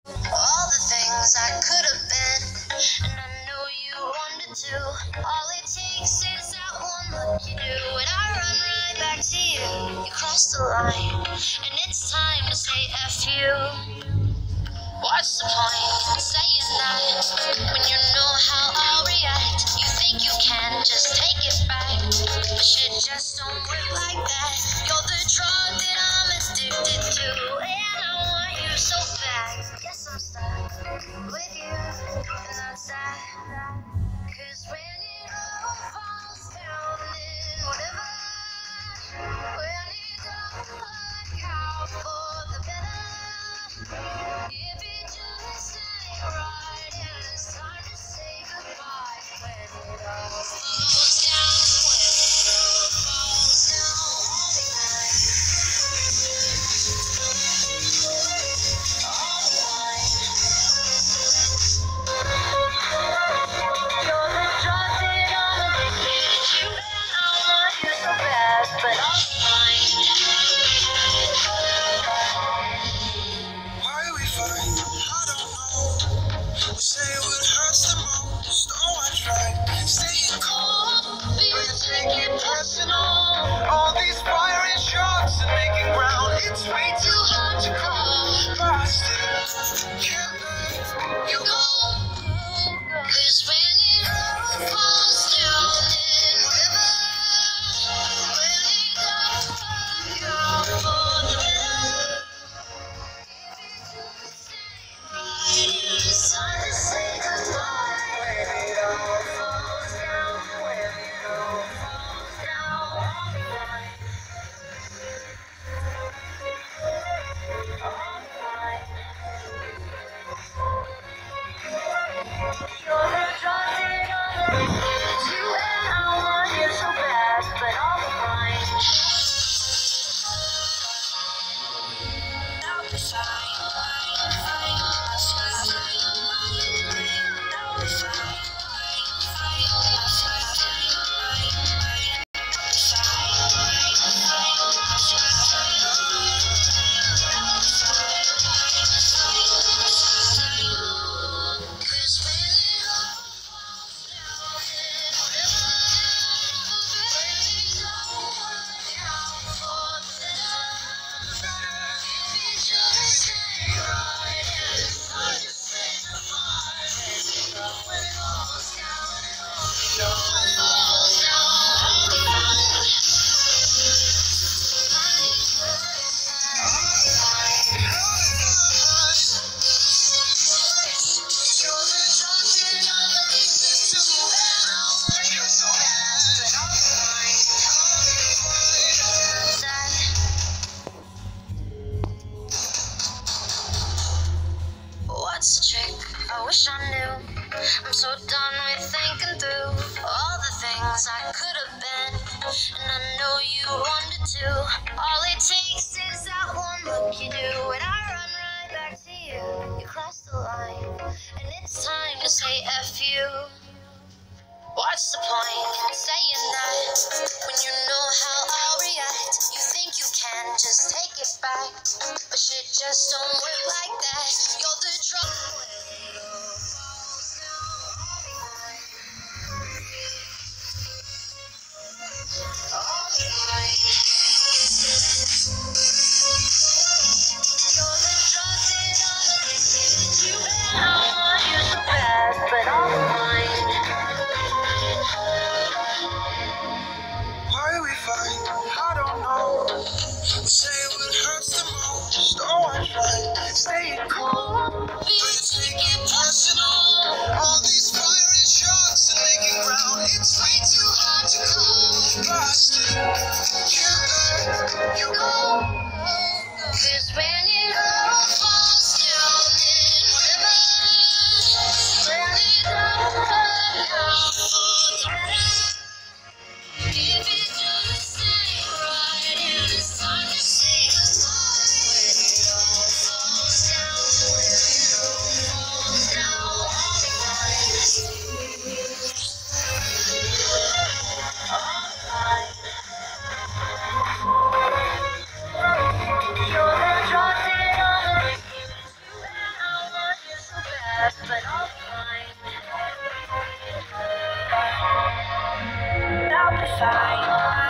All the things I could have been, and I know you wanted to. All it takes is that one look you do, and I run right back to you. You crossed the line, and it's time to say F you. What's the point in saying that when you know how I'll react? You think you can just take it back, but shit just don't work like that. You're the drug that I'm addicted to, and I want you so bad. Yes, I'm stuck with you, and that's that. 'Cause when it all falls down, then whatever. When it don't work out for the better, if it just ain't right, and it's time to say goodbye. When it all falls down, when it all falls down, all the time. All the time. You're the drug that I'm addicted to, and I want you so bad, but all the time. Why we fight? I don't know. We say what hurts the most. Oh, I tried staying cold, but you take it personal. All these fiery shots and making ground. It's way too hard to call. But I still can't let you go. 'Cause when it all falls down, then whatever. When it don't work out for the better, if it just ain't right, it's time to say goodbye. When it all falls down, when it all falls down, all the time. All the time. You're the drug that I'm addicted to, and I want you so bad, but all the time. I'll be fine, what's the trick? I wish I knew. I'm so done with thinking through all the things I could have been, and I know you wanted to. All it takes is that one look you do, and I run right back to you. You crossed the line, and it's time to say F you. What's the point in saying that when you know how I'll react? You think you can just take it back, but shit just don't work like that. You're the drug. All the time. You're the drug that I'm addicted to, and I want you so bad, but all the time. Why we fight? I don't know. We say what hurts the most. Oh, I tried staying cold. best, but I'll find. I'll be fine.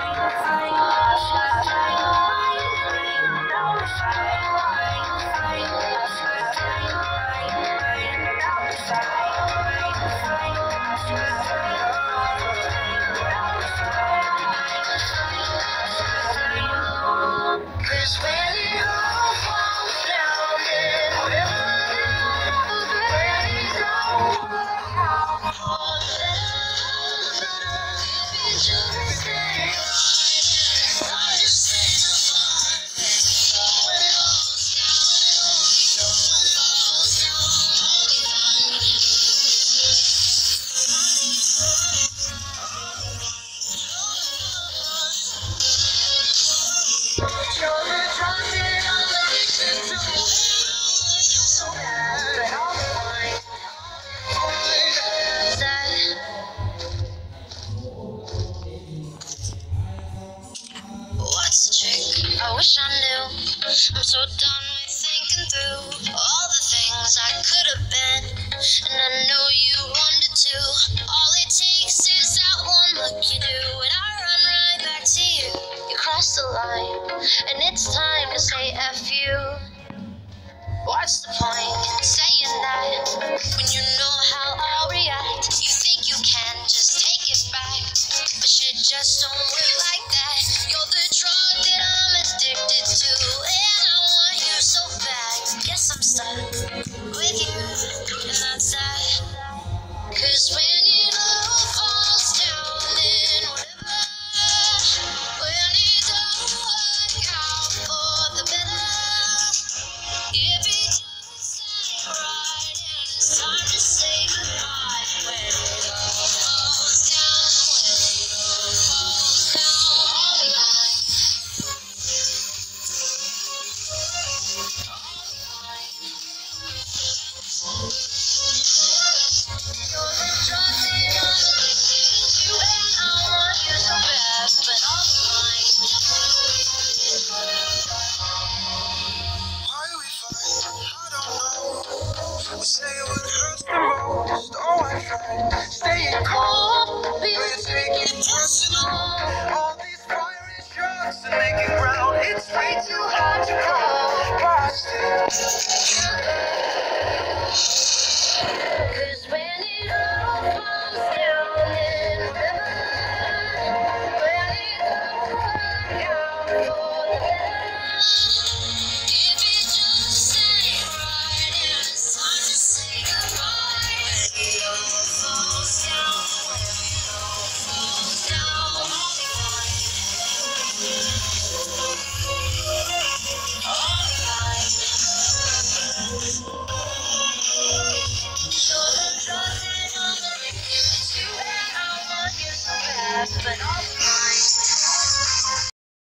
Cause when it all falls down, then whatever, when it don't work out for the better, if it just stays, I just say goodbye. When it all falls down, you're the drug that I'm addicted to. So bad, but I'll find. What's the trick? I wish I knew. I'm so done with thinking through all the things I could have been, and I know you wanted to. All it takes is that one look you do, and I run right back to you. You crossed the line, and it's time to say F you. What's the point in saying that when you know how I'll react? You think you can just take it back, but shit just don't work like that. You're the drug that I'm addicted to, and I want you so bad. Guess I'm stuck with you, and that's that. Cause when it all falls down, then whatever, when it don't work out for the better, if it just ain't right, and it's time to say goodbye. When it all falls down, I'll be fine. You're the drug that I'm addicted to, and I want you so bad, but I'll find. Why we fight? I don't know. We say what hurts the most. Oh, I try staying calm, but you take it personal. All these fiery shots and making ground. It's way too hard to call. But still, Cause when it all falls down, then whatever, when it don't work out for the better, if it just ain't right, and it's time to say goodbye. When it all falls down, when it all falls down, I'll be fine. I'll be fine. You're the drug that I'm addicted to, and I want you so bad, but I'll